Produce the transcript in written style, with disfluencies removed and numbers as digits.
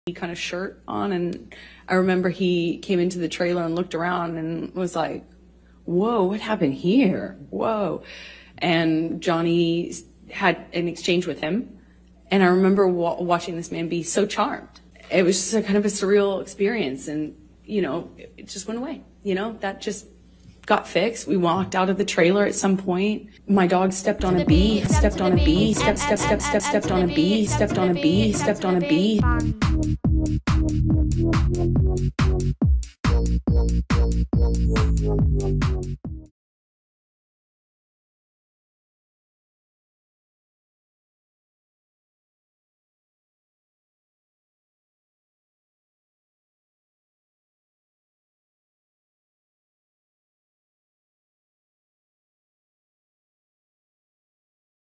kind of shirt on, and I remember he came into the trailer and looked around and was like, whoa, what happened here? Whoa. And Johnny had an exchange with him, and I remember watching this man be so charmed. It was just a kind of a surreal experience, and it just went away. That just got fixed. We walked out of the trailer at some point. My dog stepped on a bee, stepped on a bee, stepped on a bee, stepped on a bee.